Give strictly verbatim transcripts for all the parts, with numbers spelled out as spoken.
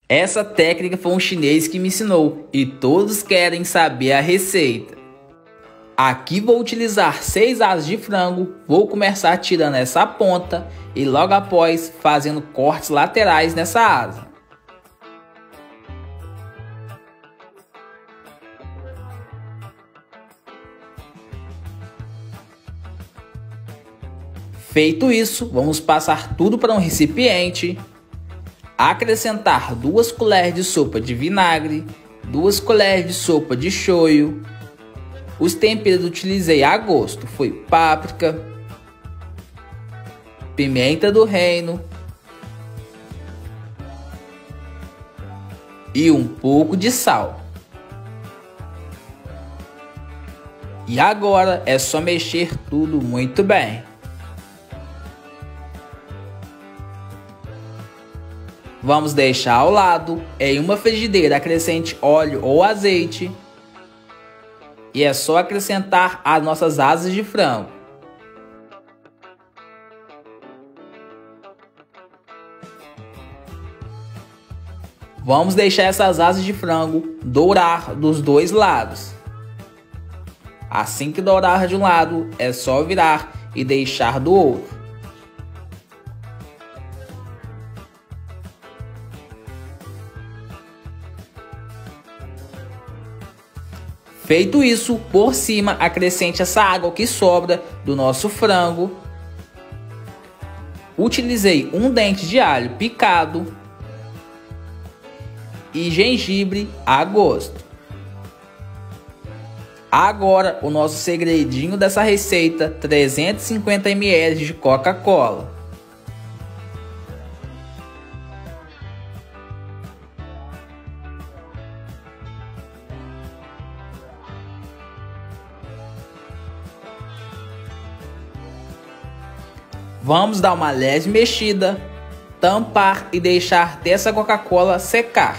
Essa técnica foi um chinês que me ensinou e todos querem saber a receita. Aqui vou utilizar seis asas de frango, vou começar tirando essa ponta e logo após fazendo cortes laterais nessa asa. Feito isso, vamos passar tudo para um recipiente, acrescentar duas colheres de sopa de vinagre, duas colheres de sopa de shoyu. Os temperos que utilizei a gosto foi páprica, pimenta do reino e um pouco de sal. E agora é só mexer tudo muito bem. Vamos deixar ao lado. Em uma frigideira acrescente óleo ou azeite. E é só acrescentar as nossas asas de frango. Vamos deixar essas asas de frango dourar dos dois lados. Assim que dourar de um lado, é só virar e deixar do outro. Feito isso, por cima acrescente essa água que sobra do nosso frango. Utilizei um dente de alho picado e gengibre a gosto. Agora o nosso segredinho dessa receita, trezentos e cinquenta mililitros de Coca-Cola. Vamos dar uma leve mexida, tampar e deixar até essa Coca-Cola secar.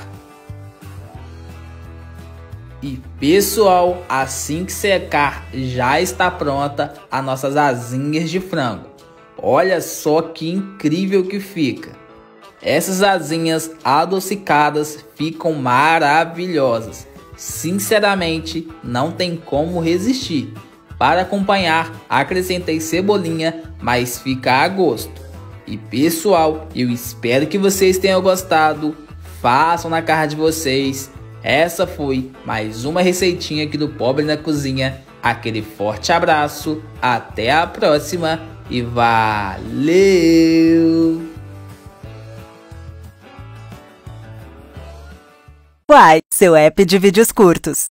E pessoal, assim que secar, já está pronta as nossas asinhas de frango. Olha só que incrível que fica. Essas asinhas adocicadas ficam maravilhosas. Sinceramente, não tem como resistir. Para acompanhar, acrescentei cebolinha, mas fica a gosto. E pessoal, eu espero que vocês tenham gostado. Façam na casa de vocês. Essa foi mais uma receitinha aqui do Pobre na Cozinha. Aquele forte abraço, até a próxima e valeu! Uai, seu app de vídeos curtos.